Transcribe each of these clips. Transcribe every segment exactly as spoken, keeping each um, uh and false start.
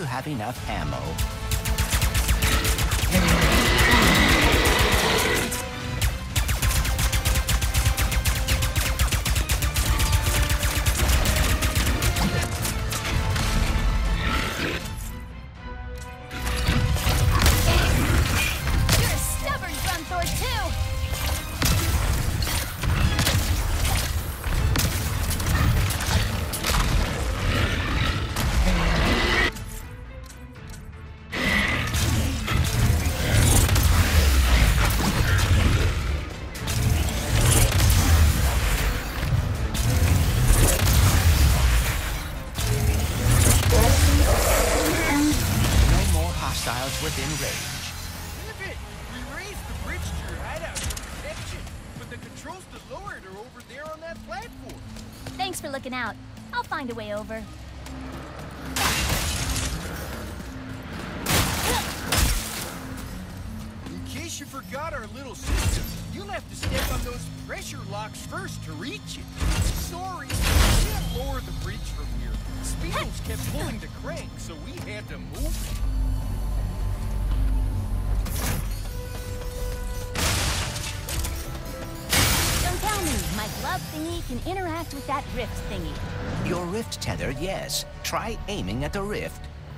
you have enough ammo? You're a stubborn Grunthor too! Within range. Pivot! We raised the bridge to your hideout for protection, but the controls to lower it are over there on that platform. Thanks for looking out. I'll find a way over. In case you forgot our little system, you'll have to step on those pressure locks first to reach it. Sorry, we can't lower the bridge from here. Speedos kept pulling the crank, so we had to move it. Tell me, my glove thingy can interact with that rift thingy. Your rift tether, yes. Try aiming at the rift.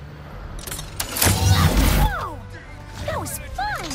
Whoa! That was fun!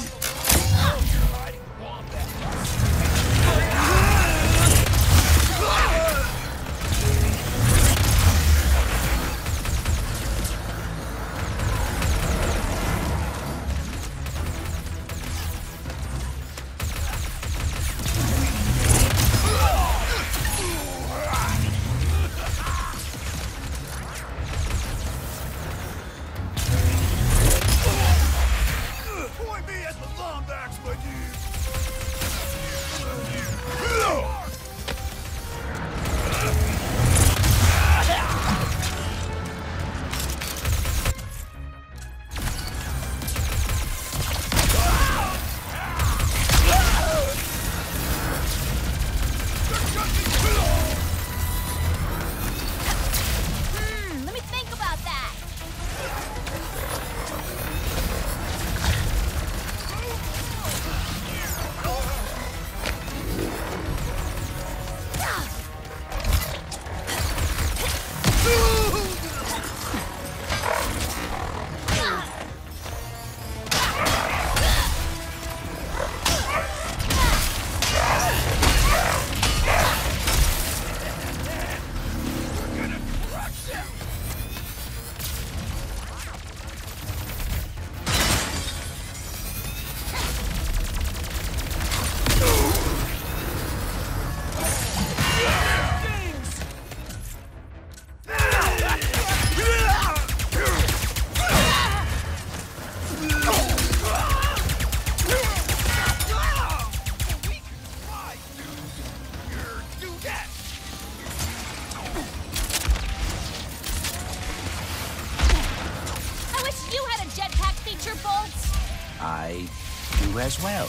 I do as well.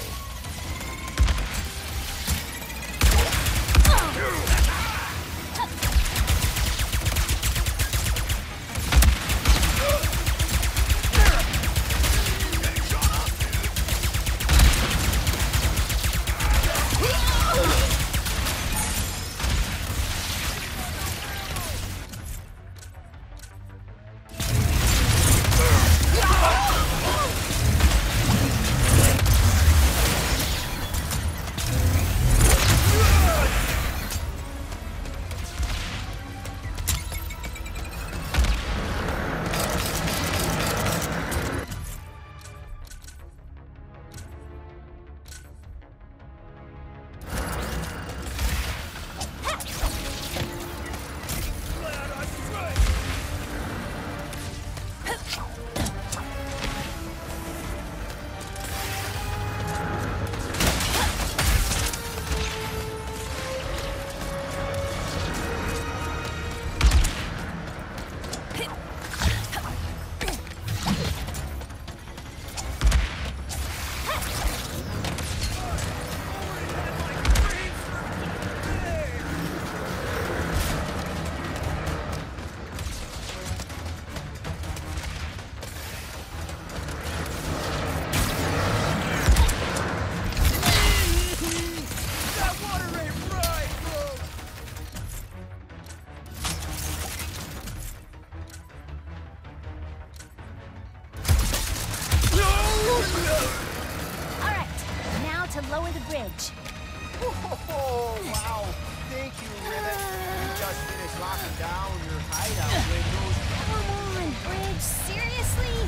lower the bridge. Oh, wow. Thank you, Rivet. You just finished locking down your hideout windows. Come on, Bridge. Seriously?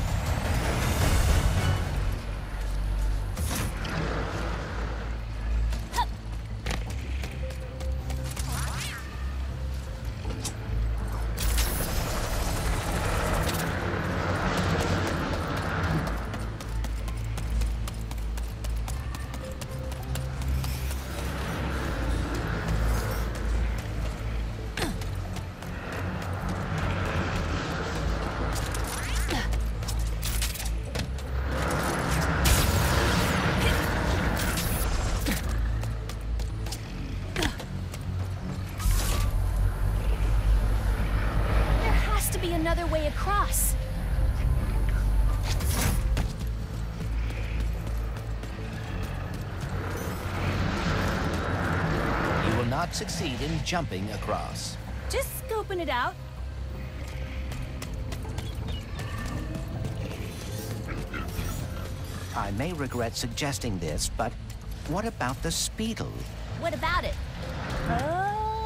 Another way across. You will not succeed in jumping across. Just scoping it out. I may regret suggesting this, but what about the Speedle? What about it? Oh.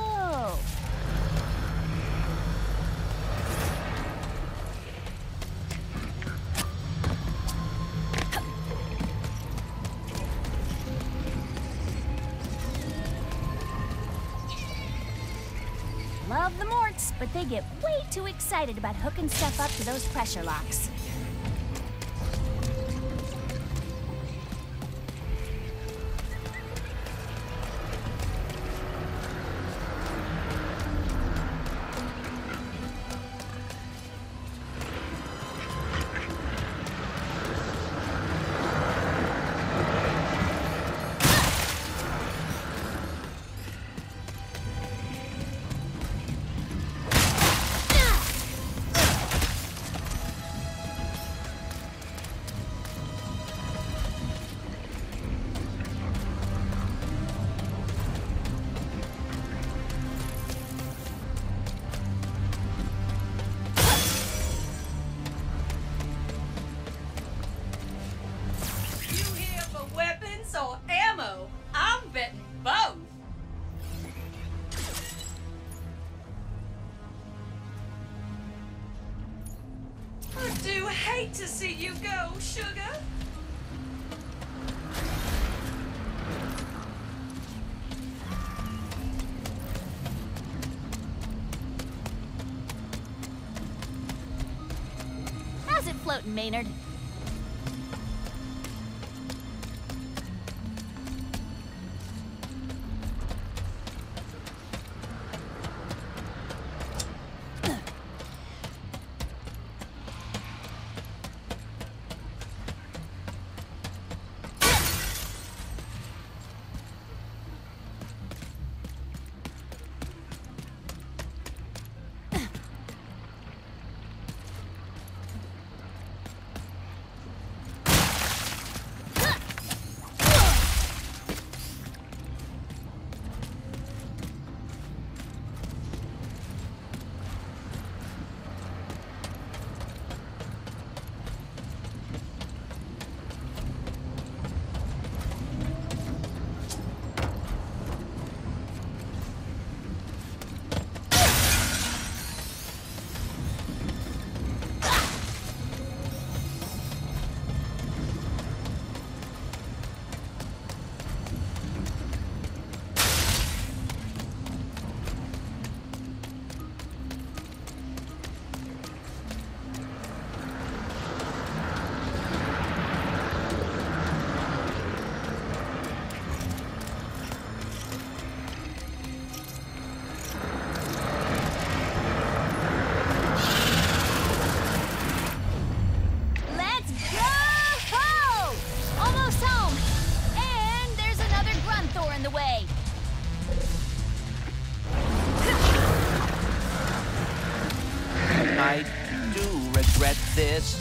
Love the Morts, but they get way too excited about hooking stuff up to those pressure locks. Or ammo? I'm betting both. I do hate to see you go, sugar. How's it floating, Maynard? I do regret this.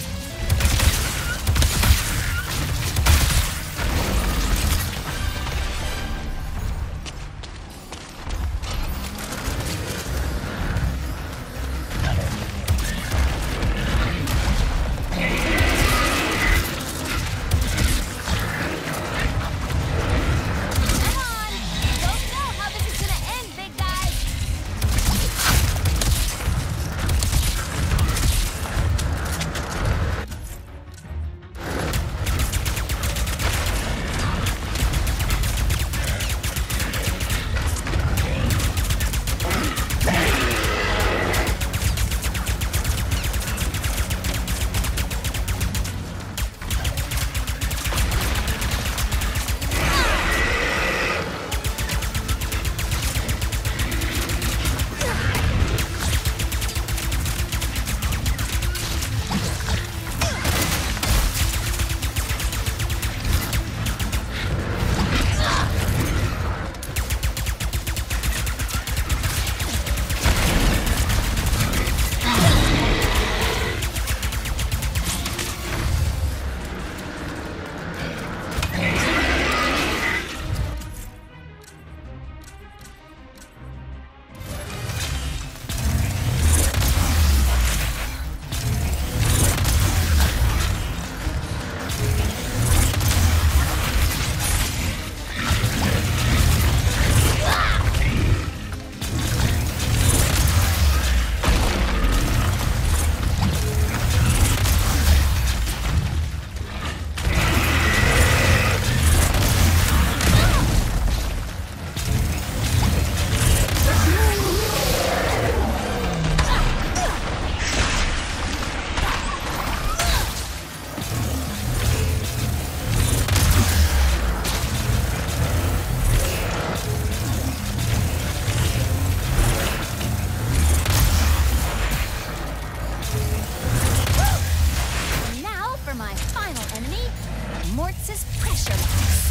Morts' pressure locks.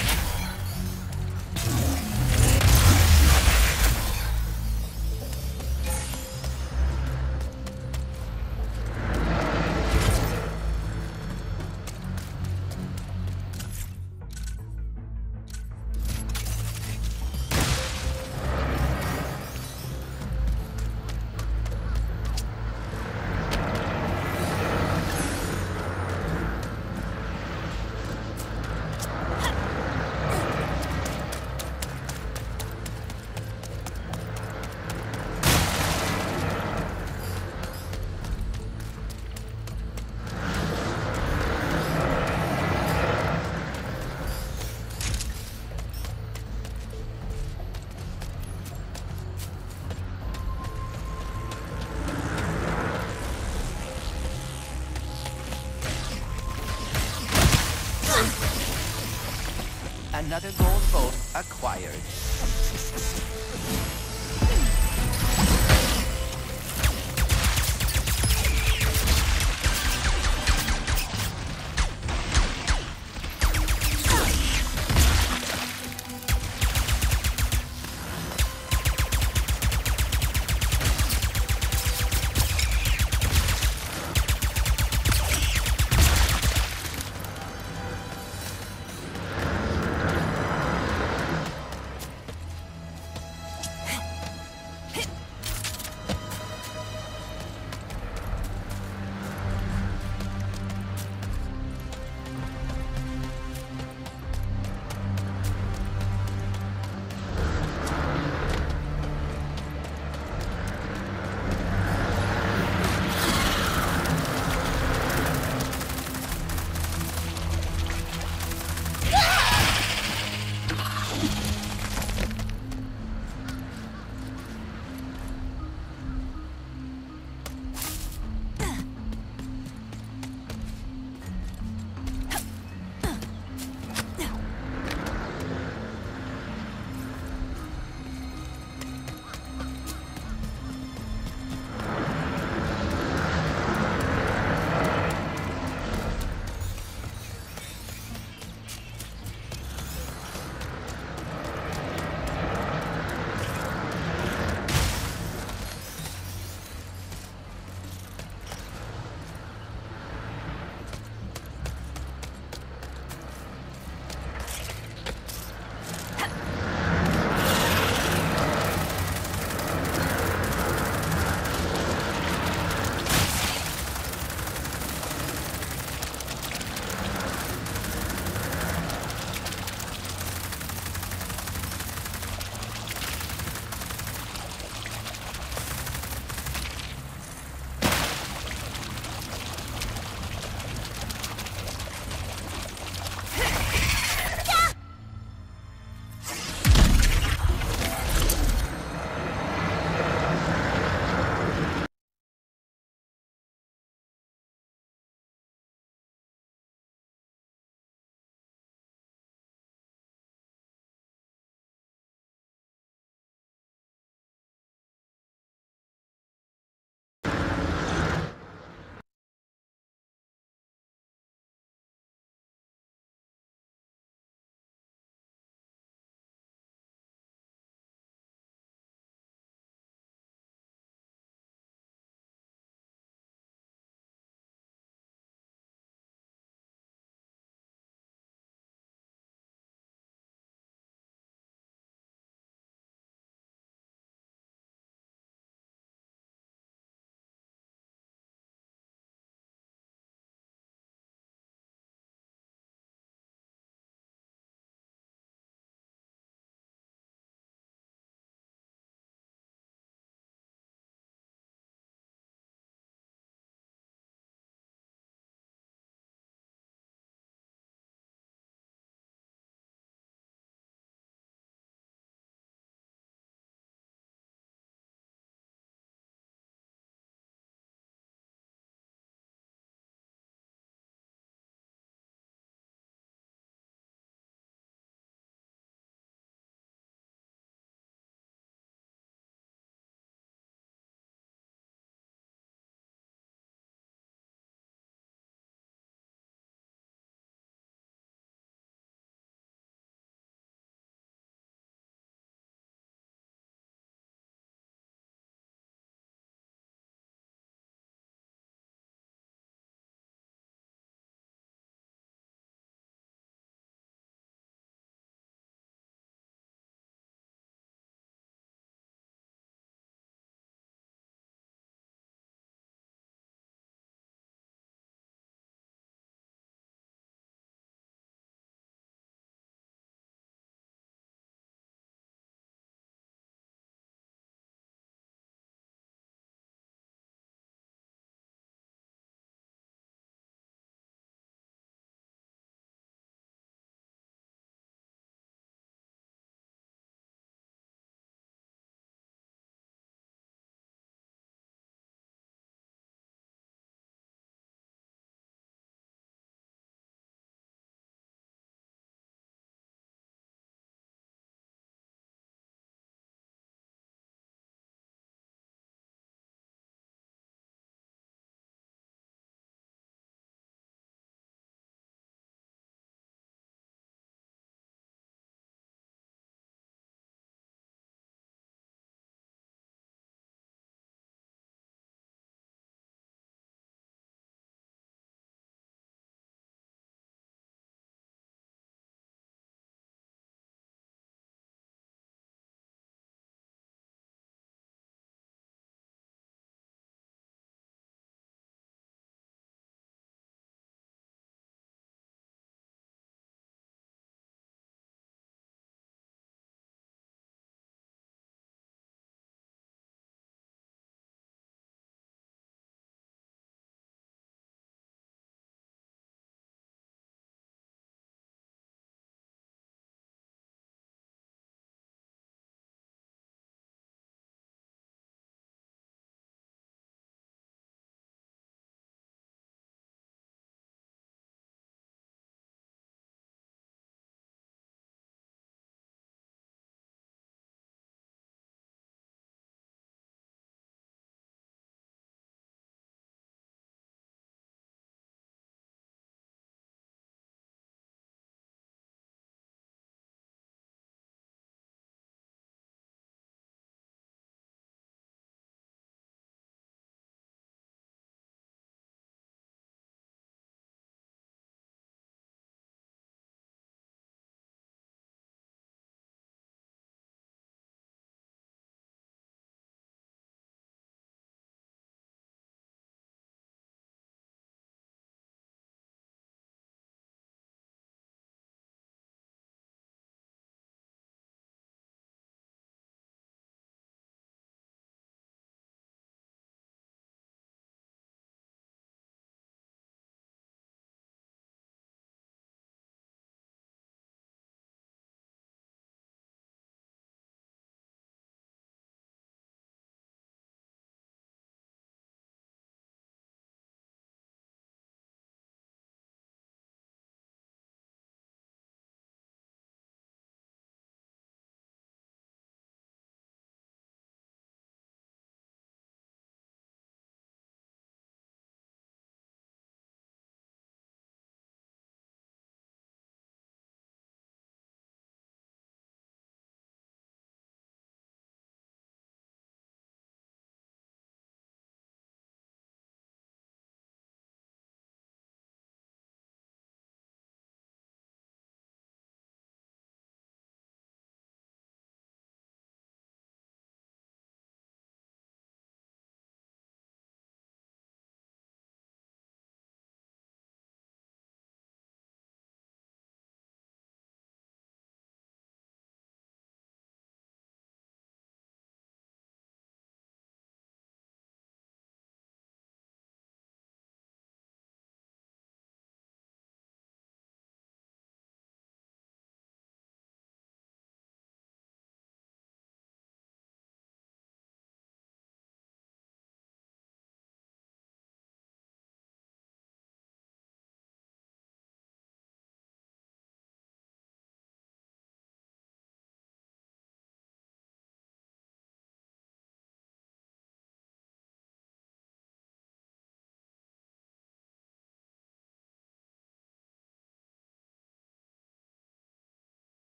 Another gold boat acquired.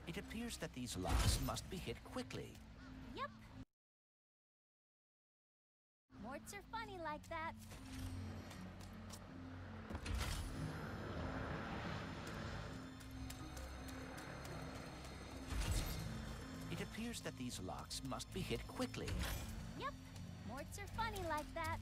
It appears that these locks must be hit quickly. Yep. Morts are funny like that. It appears that these locks must be hit quickly. Yep. Morts are funny like that.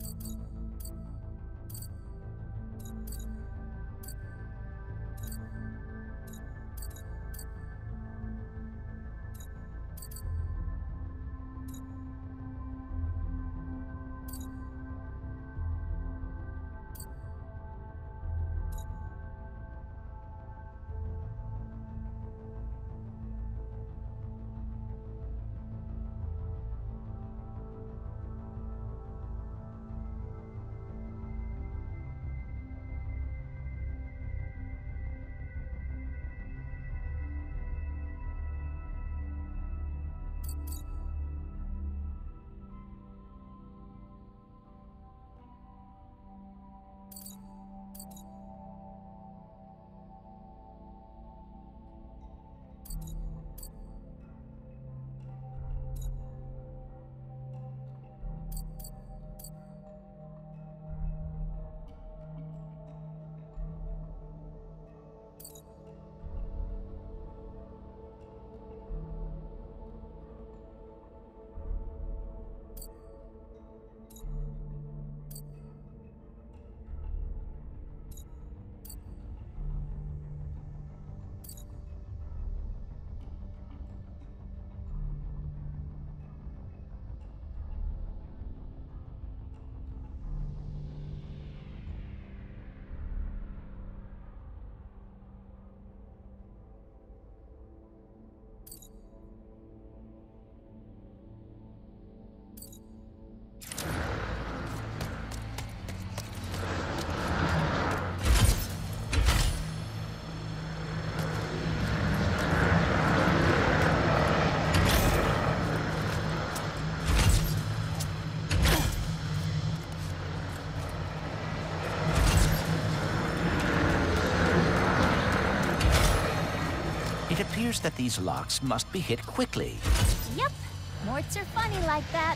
It appears that these locks must be hit quickly. Yep, Morts are funny like that.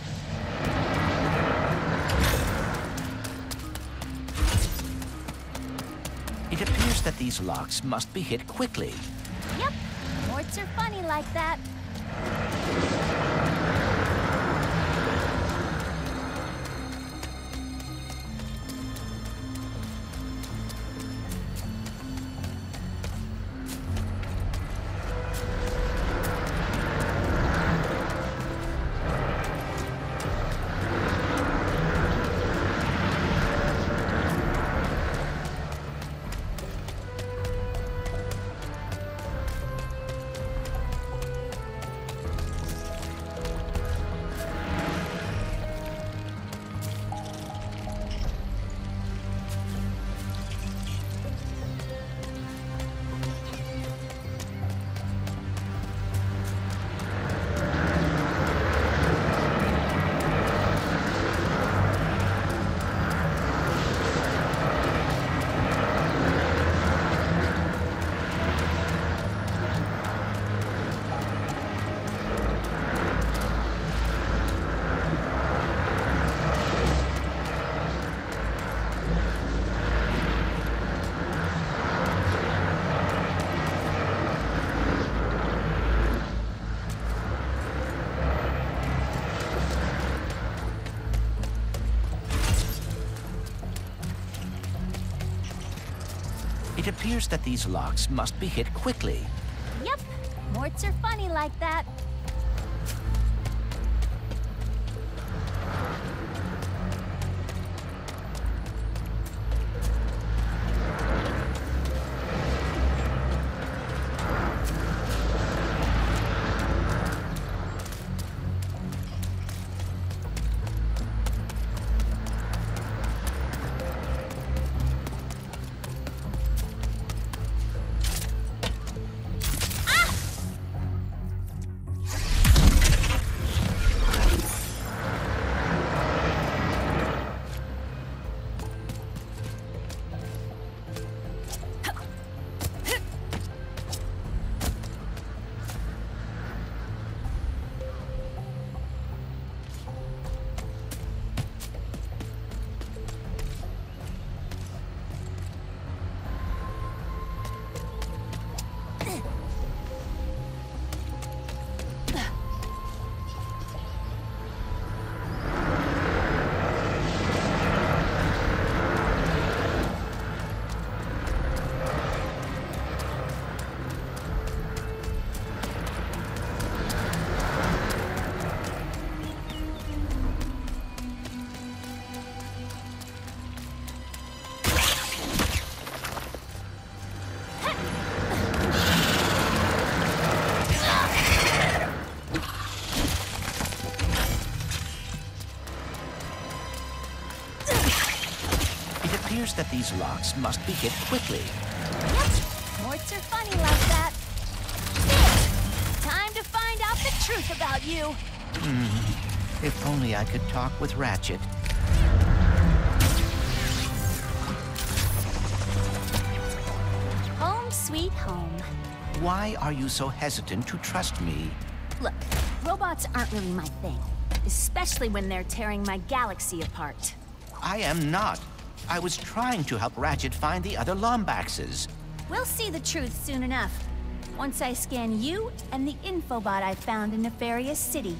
It appears that these locks must be hit quickly. Yep, Morts are funny like that. It appears that these locks must be hit quickly. Yep, Morts are funny like that. guess that these locks must be hit quickly. Yep, Morts are funny like that. There! Time to find out the truth about you. Hmm. If only I could talk with Ratchet. Home sweet home. Why are you so hesitant to trust me? Look, robots aren't really my thing. Especially when they're tearing my galaxy apart. I am not. I was trying to help Ratchet find the other Lombaxes. We'll see the truth soon enough. Once I scan you and the infobot I found in Nefarious City.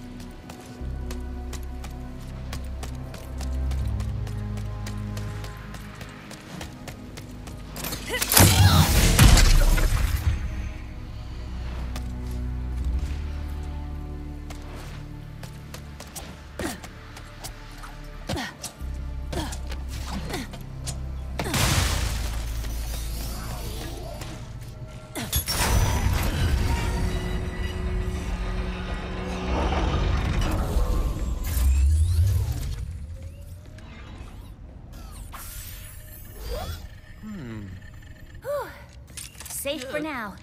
Safe for now.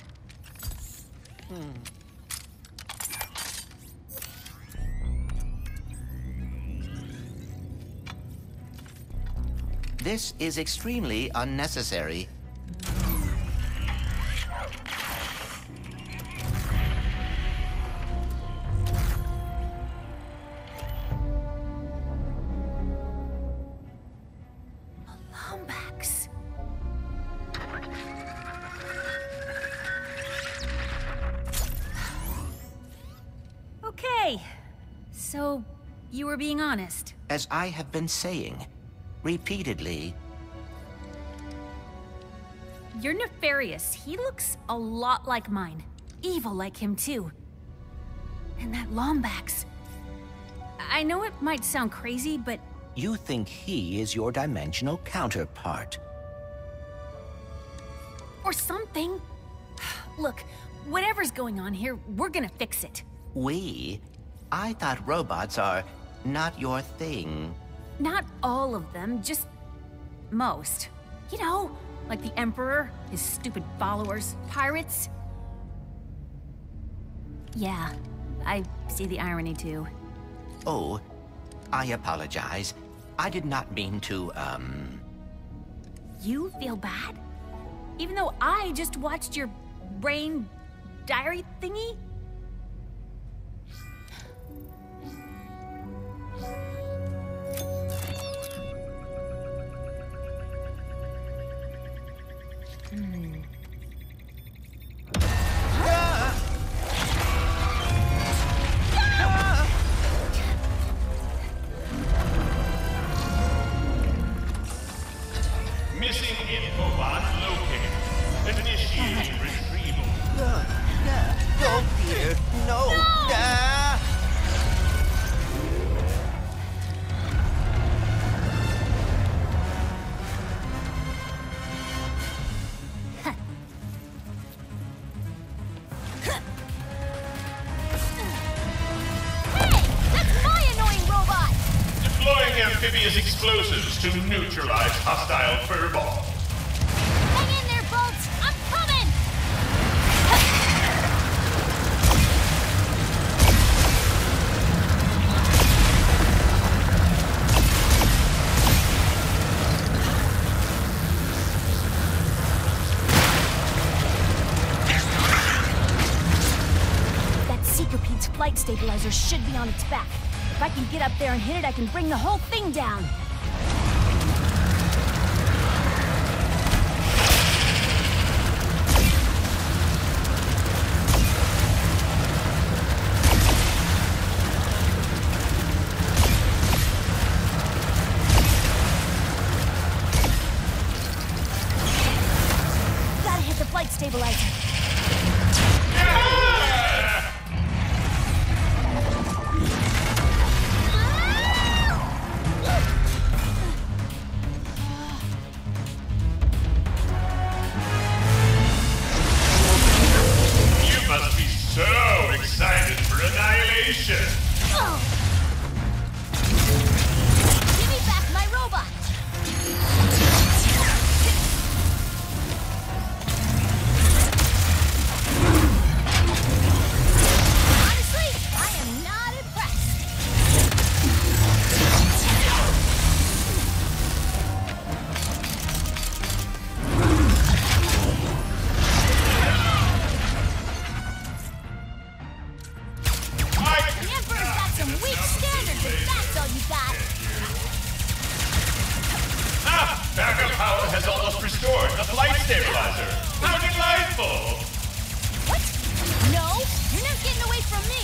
This is extremely unnecessary. Lombax. Okay, so you were being honest. As I have been saying, repeatedly. You're Nefarious. He looks a lot like mine. Evil like him, too. And that Lombax. I know it might sound crazy, but... You think he is your dimensional counterpart. Or something. Look, whatever's going on here, we're gonna fix it. We? I thought robots are not your thing. Not all of them, just most. You know, like the Emperor, his stupid followers, pirates. Yeah, I see the irony too. Oh, I apologize. I did not mean to, um... You feel bad? Even though I just watched your brain diary thingy? Missing infobot located. Initiating retrieval. Uh, uh, oh dear, no! Uh. Hey! That's my annoying robot! Deploying amphibious explosives to neutralize hostile furball. Hang in there, Bolts! I'm coming! That Seekerpede's flight stabilizer should be on its back. If I can get up there and hit it, I can bring the whole thing down. Gotta hit the flight stabilizer. You must be so excited for annihilation. Give me back my robot! stabilizer. How delightful! What? No, you're not getting away from me.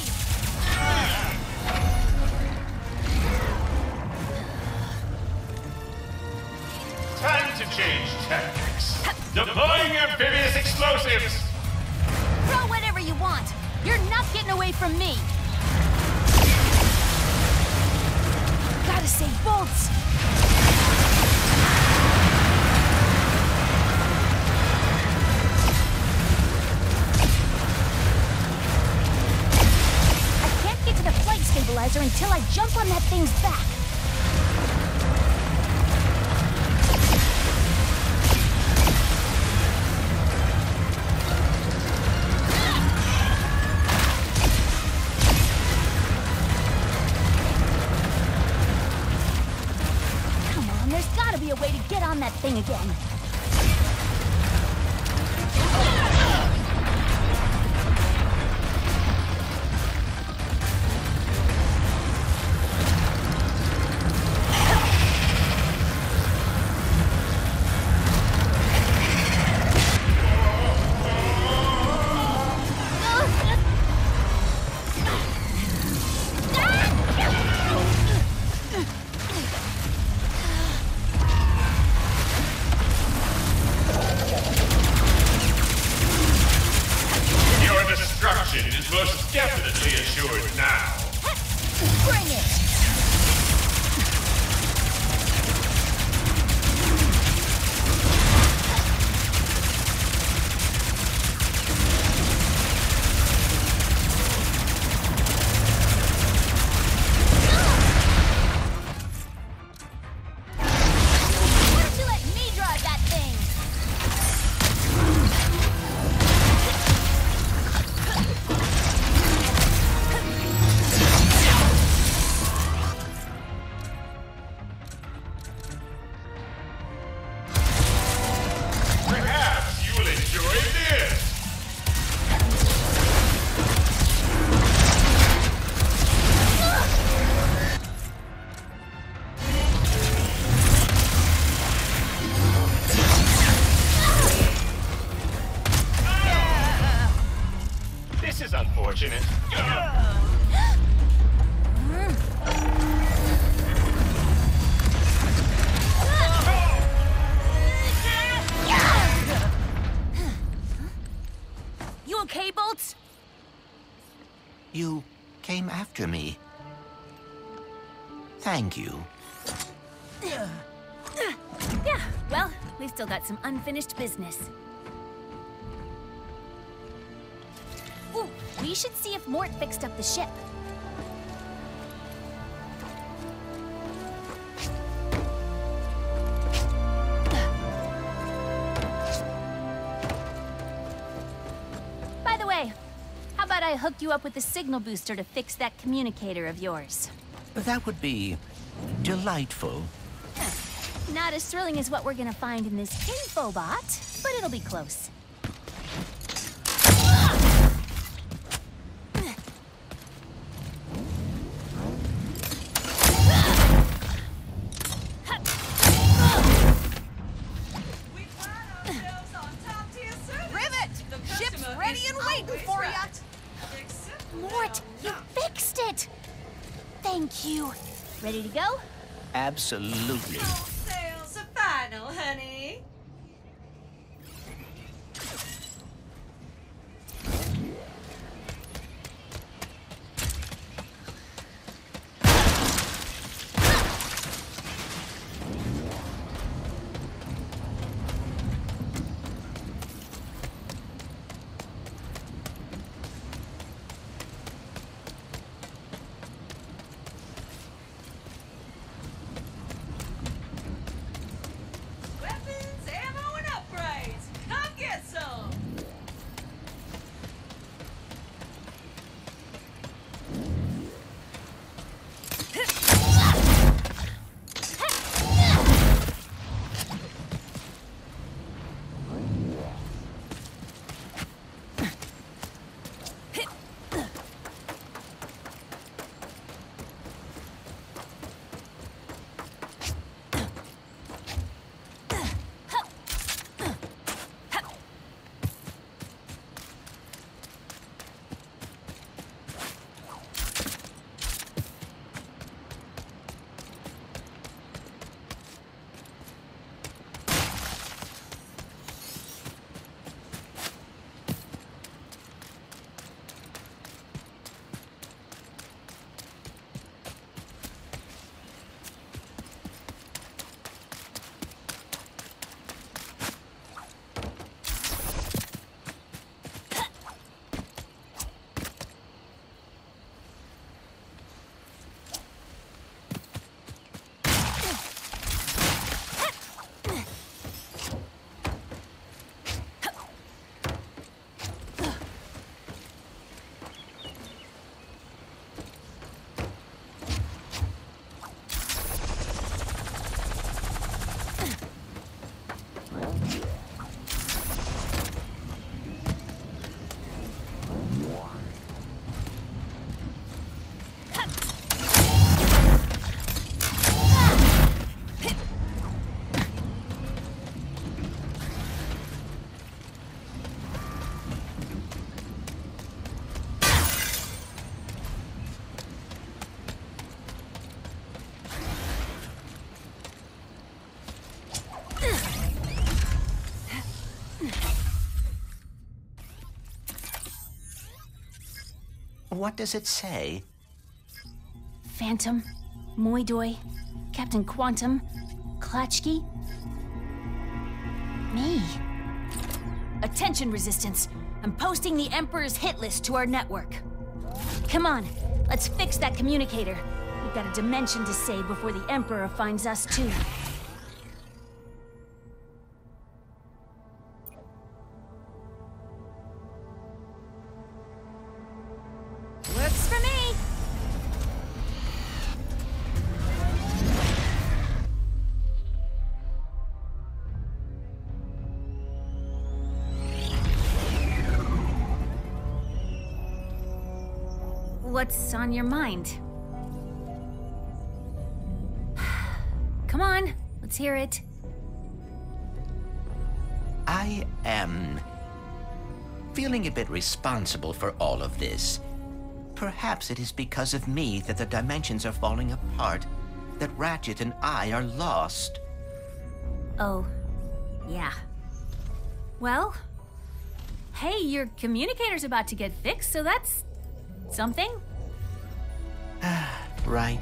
Time to change tactics. Deploying amphibious explosives! Throw whatever you want. You're not getting away from me. Gotta save bolts. I can't get to the flight stabilizer until I jump on that thing's back. A way to get on that thing again. Is most definitely assured now. Bring it! Why don't you let me drive that thing? This is unfortunate. You okay, Bolts? You came after me. Thank you. Yeah, well, we've still got some unfinished business. Ooh, we should see if Mort fixed up the ship. By the way, how about I hook you up with the signal booster to fix that communicator of yours? That would be delightful. Not as thrilling as what we're gonna find in this infobot, but it'll be close. Mort, you fixed it! Thank you. Ready to go? Absolutely. All sales are final, honey. What does it say? Phantom, Moidoi, Captain Quantum, Klatchki. Me. Attention, Resistance. I'm posting the Emperor's hit list to our network. Come on, let's fix that communicator. We've got a dimension to save before the Emperor finds us too. Works for me! What's on your mind? Come on, let's hear it. I am feeling a bit responsible for all of this. Perhaps it is because of me that the dimensions are falling apart, that Ratchet and I are lost. Oh, yeah. Well, hey, your communicator's about to get fixed, so that's something. Right.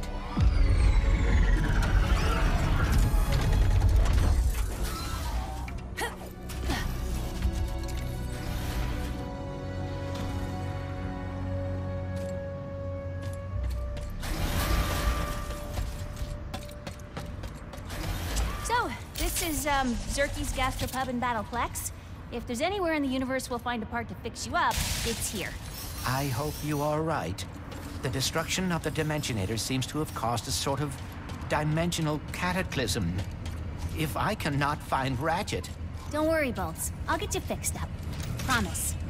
So, this is, um, Zerky's Gastropub and Battleplex. If there's anywhere in the universe we'll find a part to fix you up, it's here. I hope you are right. The destruction of the Dimensionator seems to have caused a sort of dimensional cataclysm. If I cannot find Ratchet... Don't worry, Bolts. I'll get you fixed up. Promise.